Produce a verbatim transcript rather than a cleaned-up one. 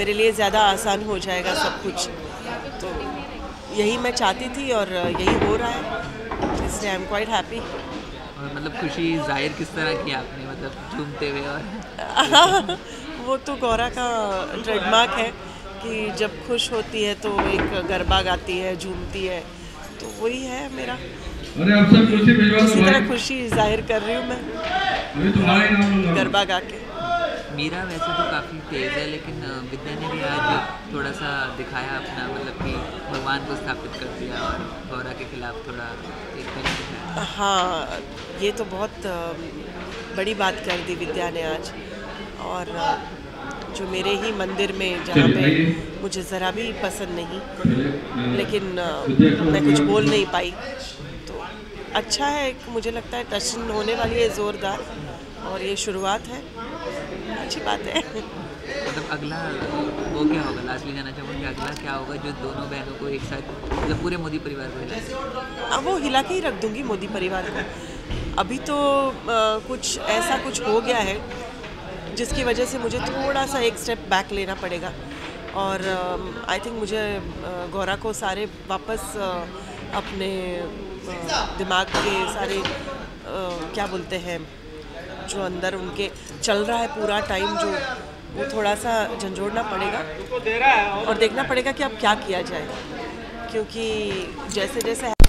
मेरे लिए ज़्यादा आसान हो जाएगा सब कुछ। तो यही मैं चाहती थी और यही हो रहा है, इसलिए आई एम क्वाइट हैप्पी। और मतलब खुशी जाहिर किस तरह की आपने, मतलब झूमते हुए? और वो तो गौरा का ट्रेडमार्क है कि जब खुश होती है तो एक गरबा गाती है, झूमती है, तो वही है मेरा। अरे आप सब खुशी भिजवा दो इसी भाई। तरह खुशी जाहिर कर रही हूँ मैं अभी तुम्हारा ही नाम लूंगा गरबा गा के। मीरा वैसे तो काफ़ी तेज़ है, लेकिन विद्या ने भी आज थोड़ा सा दिखाया अपना, मतलब कि भगवान को स्थापित कर दिया और गौरा के खिलाफ थोड़ा एक तरह दिखाया। हाँ, ये तो बहुत बड़ी बात कर दी विद्या ने आज। और जो मेरे ही मंदिर में, जहाँ पे मुझे ज़रा भी पसंद नहीं, लेकिन मैं कुछ बोल नहीं पाई, तो अच्छा है। मुझे लगता है टचन होने वाली है ज़ोरदार, और ये शुरुआत है, अच्छी बात है। मतलब अगला वो क्या होगा, लास्टली जाना चाहूँगी, अगला क्या होगा जो दोनों बहनों को एक साथ, मतलब पूरे मोदी परिवार को हिला? अब वो हिला के ही रख दूंगी मोदी परिवार को। अभी तो आ, कुछ ऐसा कुछ हो गया है जिसकी वजह से मुझे थोड़ा सा एक स्टेप बैक लेना पड़ेगा, और आई थिंक मुझे आ, गौरा को सारे वापस आ, अपने आ, दिमाग के सारे आ, क्या बोलते हैं, जो अंदर उनके चल रहा है पूरा टाइम, जो वो थोड़ा सा झंझोड़ना पड़ेगा और देखना पड़ेगा कि अब क्या किया जाए, क्योंकि जैसे जैसे